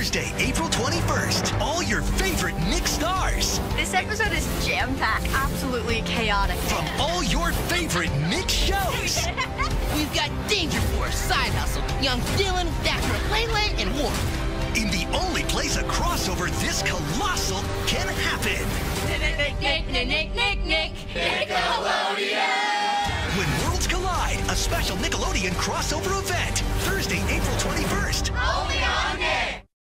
Thursday, April 21st. All your favorite Nick stars. This episode is jam-packed, absolutely chaotic. From all your favorite Nick shows. We've got Danger Force, Side Hustle, Young Dylan, Dr. Lele, and more. In the only place a crossover this colossal can happen. Nick, Nickelodeon! When Worlds Collide, a special Nickelodeon crossover event. Thursday, April 21st. Only on